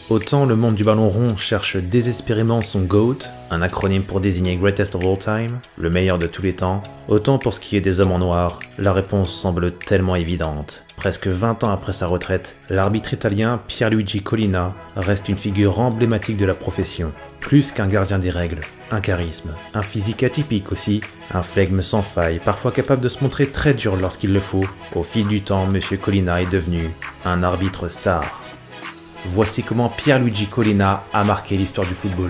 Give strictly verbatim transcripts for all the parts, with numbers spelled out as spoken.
Autant le monde du ballon rond cherche désespérément son GOAT, un acronyme pour désigner Greatest of All Time, le meilleur de tous les temps, autant pour ce qui est des hommes en noir, la réponse semble tellement évidente. Presque vingt ans après sa retraite, l'arbitre italien Pierluigi Collina reste une figure emblématique de la profession. Plus qu'un gardien des règles, un charisme, un physique atypique aussi, un flegme sans faille, parfois capable de se montrer très dur lorsqu'il le faut. Au fil du temps, Monsieur Collina est devenu un arbitre star. Voici comment Pierluigi Collina a marqué l'histoire du football.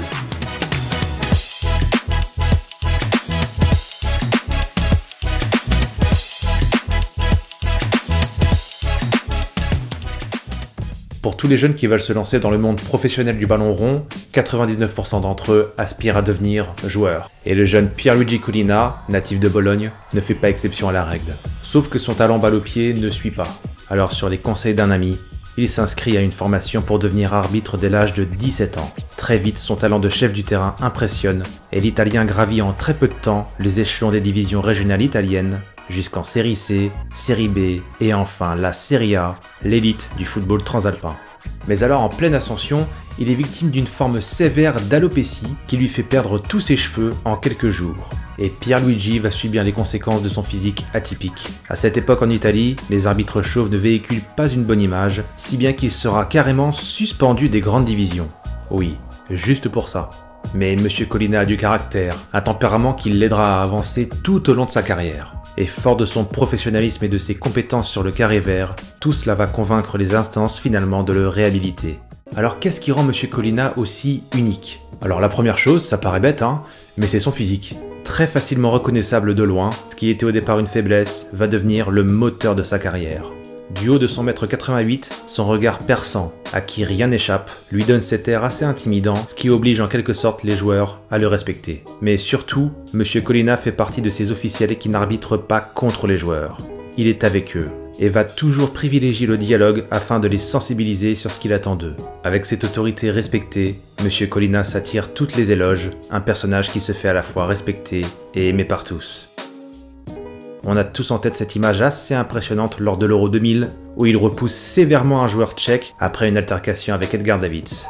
Pour tous les jeunes qui veulent se lancer dans le monde professionnel du ballon rond, quatre-vingt-dix-neuf pour cent d'entre eux aspirent à devenir joueurs. Et le jeune Pierluigi Collina, natif de Bologne, ne fait pas exception à la règle. Sauf que son talent balle au pied ne suit pas. Alors sur les conseils d'un ami, il s'inscrit à une formation pour devenir arbitre dès l'âge de dix-sept ans. Très vite, son talent de chef du terrain impressionne et l'Italien gravit en très peu de temps les échelons des divisions régionales italiennes jusqu'en Série C, Série B et enfin la Serie A, l'élite du football transalpin. Mais alors en pleine ascension, il est victime d'une forme sévère d'alopécie qui lui fait perdre tous ses cheveux en quelques jours. Et Pierluigi va subir les conséquences de son physique atypique. À cette époque en Italie, les arbitres chauves ne véhiculent pas une bonne image, si bien qu'il sera carrément suspendu des grandes divisions. Oui, juste pour ça. Mais Monsieur Collina a du caractère, un tempérament qui l'aidera à avancer tout au long de sa carrière. Et fort de son professionnalisme et de ses compétences sur le carré vert, tout cela va convaincre les instances finalement de le réhabiliter. Alors qu'est-ce qui rend Monsieur Collina aussi unique? Alors la première chose, ça paraît bête hein, mais c'est son physique. Très facilement reconnaissable de loin, ce qui était au départ une faiblesse va devenir le moteur de sa carrière. Du haut de son mètre quatre-vingt-huit, son regard perçant, à qui rien n'échappe, lui donne cet air assez intimidant, ce qui oblige en quelque sorte les joueurs à le respecter. Mais surtout, Monsieur Collina fait partie de ces officiels qui n'arbitrent pas contre les joueurs. Il est avec eux, et va toujours privilégier le dialogue afin de les sensibiliser sur ce qu'il attend d'eux. Avec cette autorité respectée, Monsieur Collina s'attire toutes les éloges, un personnage qui se fait à la fois respecter et aimé par tous. On a tous en tête cette image assez impressionnante lors de l'Euro deux mille, où il repousse sévèrement un joueur tchèque après une altercation avec Edgar Davids.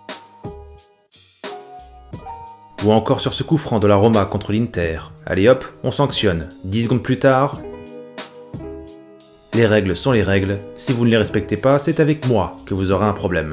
Ou encore sur ce coup franc de la Roma contre l'Inter. Allez hop, on sanctionne. dix secondes plus tard... Les règles sont les règles, si vous ne les respectez pas, c'est avec moi que vous aurez un problème.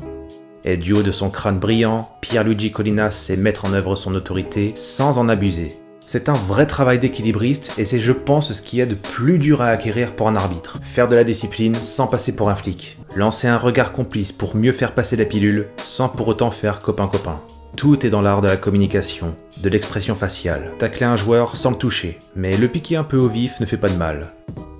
Et du haut de son crâne brillant, Pierluigi Collina sait mettre en œuvre son autorité sans en abuser. C'est un vrai travail d'équilibriste et c'est je pense ce qu'il y a de plus dur à acquérir pour un arbitre. Faire de la discipline sans passer pour un flic. Lancer un regard complice pour mieux faire passer la pilule sans pour autant faire copain-copain. Tout est dans l'art de la communication, de l'expression faciale. Tacler un joueur sans le toucher, mais le piquer un peu au vif ne fait pas de mal.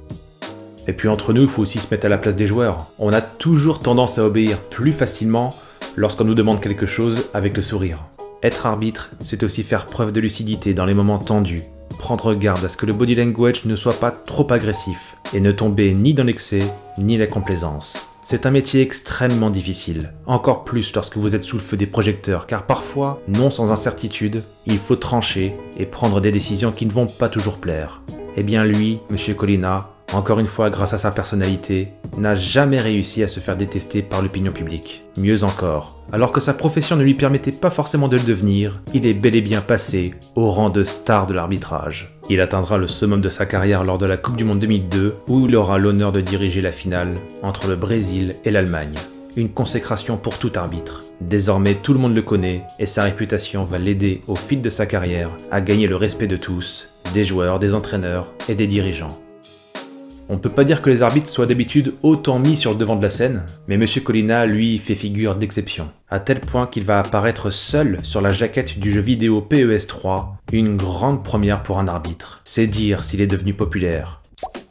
Et puis entre nous, il faut aussi se mettre à la place des joueurs. On a toujours tendance à obéir plus facilement lorsqu'on nous demande quelque chose avec le sourire. Être arbitre, c'est aussi faire preuve de lucidité dans les moments tendus, prendre garde à ce que le body language ne soit pas trop agressif, et ne tomber ni dans l'excès, ni la complaisance. C'est un métier extrêmement difficile, encore plus lorsque vous êtes sous le feu des projecteurs, car parfois, non sans incertitude, il faut trancher et prendre des décisions qui ne vont pas toujours plaire. Eh bien lui, Monsieur Collina, encore une fois grâce à sa personnalité, n'a jamais réussi à se faire détester par l'opinion publique. Mieux encore, alors que sa profession ne lui permettait pas forcément de le devenir, il est bel et bien passé au rang de star de l'arbitrage. Il atteindra le summum de sa carrière lors de la Coupe du Monde deux mille deux, où il aura l'honneur de diriger la finale entre le Brésil et l'Allemagne. Une consécration pour tout arbitre. Désormais tout le monde le connaît et sa réputation va l'aider au fil de sa carrière à gagner le respect de tous, des joueurs, des entraîneurs et des dirigeants. On ne peut pas dire que les arbitres soient d'habitude autant mis sur le devant de la scène, mais Monsieur Collina, lui, fait figure d'exception, à tel point qu'il va apparaître seul sur la jaquette du jeu vidéo P E S trois, une grande première pour un arbitre. C'est dire s'il est devenu populaire.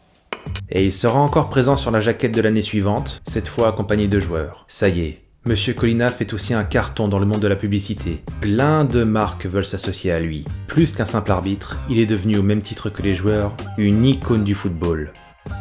Et il sera encore présent sur la jaquette de l'année suivante, cette fois accompagné de joueurs. Ça y est, Monsieur Collina fait aussi un carton dans le monde de la publicité. Plein de marques veulent s'associer à lui. Plus qu'un simple arbitre, il est devenu au même titre que les joueurs, une icône du football.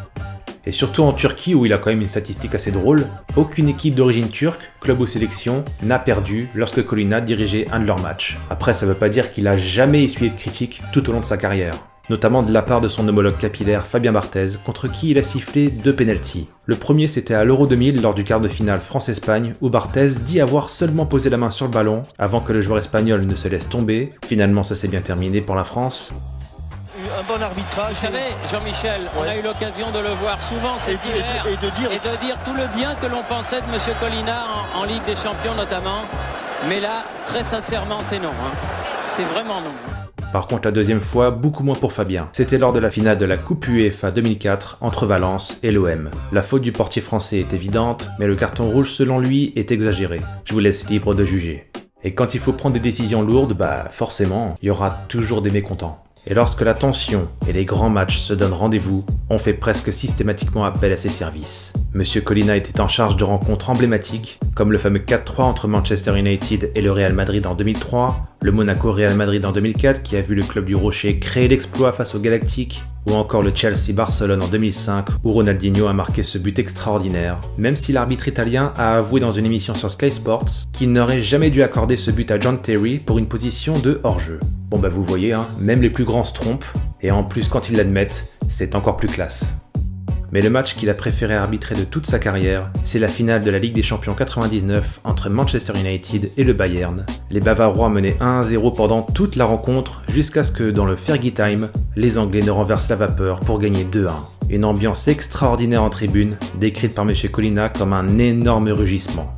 Et surtout en Turquie, où il a quand même une statistique assez drôle, aucune équipe d'origine turque, club ou sélection, n'a perdu lorsque Collina dirigeait un de leurs matchs. Après, ça veut pas dire qu'il a jamais essuyé de critiques tout au long de sa carrière. notamment de la part de son homologue capillaire Fabien Barthez, contre qui il a sifflé deux pénaltys. Le premier c'était à l'Euro deux mille lors du quart de finale France-Espagne où Barthez dit avoir seulement posé la main sur le ballon avant que le joueur espagnol ne se laisse tomber. Finalement ça s'est bien terminé pour la France. Un bon arbitrage. Vous savez, Jean-Michel, ouais. On a eu l'occasion de le voir souvent cet et, hiver et, et, de dire... et de dire tout le bien que l'on pensait de M. Colina en, en Ligue des Champions notamment. Mais là, très sincèrement, c'est non. Hein. C'est vraiment non. Par contre, la deuxième fois, beaucoup moins pour Fabien. C'était lors de la finale de la Coupe UEFA deux mille quatre entre Valence et l'O M. La faute du portier français est évidente, mais le carton rouge, selon lui, est exagéré. Je vous laisse libre de juger. Et quand il faut prendre des décisions lourdes, bah forcément, il y aura toujours des mécontents. Et lorsque la tension et les grands matchs se donnent rendez-vous, on fait presque systématiquement appel à ses services. Monsieur Colina était en charge de rencontres emblématiques, comme le fameux quatre trois entre Manchester United et le Real Madrid en deux mille trois, le Monaco-Real Madrid en deux mille quatre qui a vu le club du Rocher créer l'exploit face aux Galactiques, ou encore le Chelsea-Barcelone en deux mille cinq où Ronaldinho a marqué ce but extraordinaire, même si l'arbitre italien a avoué dans une émission sur Sky Sports qu'il n'aurait jamais dû accorder ce but à John Terry pour une position de hors-jeu. Bon bah vous voyez, hein, même les plus grands se trompent, et en plus quand ils l'admettent, c'est encore plus classe. Mais le match qu'il a préféré arbitrer de toute sa carrière, c'est la finale de la Ligue des Champions quatre-vingt-dix-neuf entre Manchester United et le Bayern. Les Bavarois menaient un à zéro pendant toute la rencontre, jusqu'à ce que dans le Fergie Time, les Anglais ne renversent la vapeur pour gagner deux à un. Une ambiance extraordinaire en tribune, décrite par Monsieur Colina comme un énorme rugissement.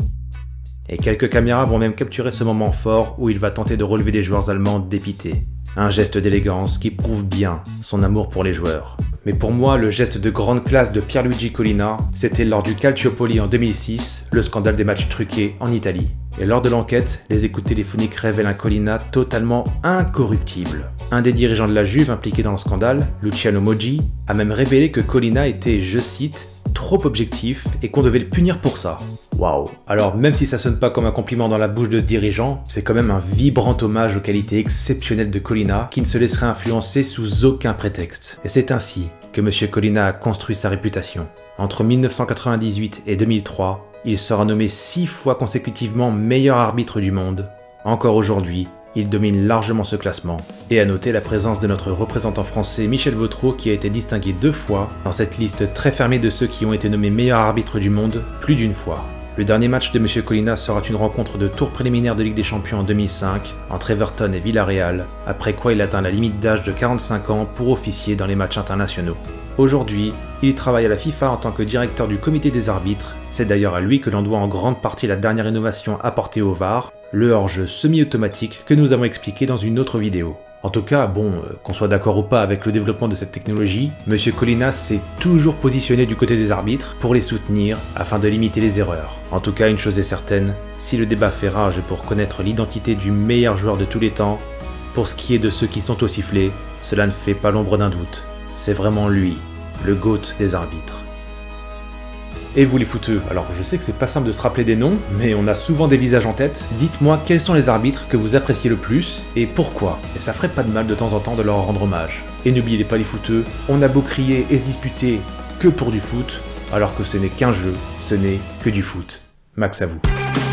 Et quelques caméras vont même capturer ce moment fort où il va tenter de relever des joueurs allemands dépités. Un geste d'élégance qui prouve bien son amour pour les joueurs. Mais pour moi, le geste de grande classe de Pierluigi Colina, c'était lors du Calciopoli en deux mille six, le scandale des matchs truqués en Italie. Et lors de l'enquête, les écoutes téléphoniques révèlent un Colina totalement incorruptible. Un des dirigeants de la Juve impliqué dans le scandale, Luciano Moggi, a même révélé que Colina était, je cite, trop objectif et qu'on devait le punir pour ça. Waouh. Alors même si ça sonne pas comme un compliment dans la bouche de ce dirigeant, c'est quand même un vibrant hommage aux qualités exceptionnelles de Colina qui ne se laisserait influencer sous aucun prétexte. Et c'est ainsi que Monsieur Colina a construit sa réputation. Entre mille neuf cent quatre-vingt-dix-huit et deux mille trois, il sera nommé six fois consécutivement meilleur arbitre du monde. Encore aujourd'hui, il domine largement ce classement. Et à noter la présence de notre représentant français Michel Vautreau qui a été distingué deux fois dans cette liste très fermée de ceux qui ont été nommés meilleurs arbitres du monde plus d'une fois. Le dernier match de Monsieur Colina sera une rencontre de tour préliminaire de Ligue des Champions en deux mille cinq entre Everton et Villarreal, après quoi il atteint la limite d'âge de quarante-cinq ans pour officier dans les matchs internationaux. Aujourd'hui, il travaille à la FIFA en tant que directeur du comité des arbitres, c'est d'ailleurs à lui que l'on doit en grande partie la dernière innovation apportée au V A R, le hors-jeu semi-automatique que nous avons expliqué dans une autre vidéo. En tout cas, bon, euh, qu'on soit d'accord ou pas avec le développement de cette technologie, Monsieur Colina s'est toujours positionné du côté des arbitres pour les soutenir afin de limiter les erreurs. En tout cas, une chose est certaine, si le débat fait rage pour connaître l'identité du meilleur joueur de tous les temps, pour ce qui est de ceux qui sont au sifflet, cela ne fait pas l'ombre d'un doute. C'est vraiment lui, le GOAT des arbitres. Et vous les footeux, alors je sais que c'est pas simple de se rappeler des noms, mais on a souvent des visages en tête. Dites-moi quels sont les arbitres que vous appréciez le plus et pourquoi. Et ça ferait pas de mal de temps en temps de leur rendre hommage. Et n'oubliez pas les footeux, on a beau crier et se disputer que pour du foot, alors que ce n'est qu'un jeu, ce n'est que du foot. Max à vous.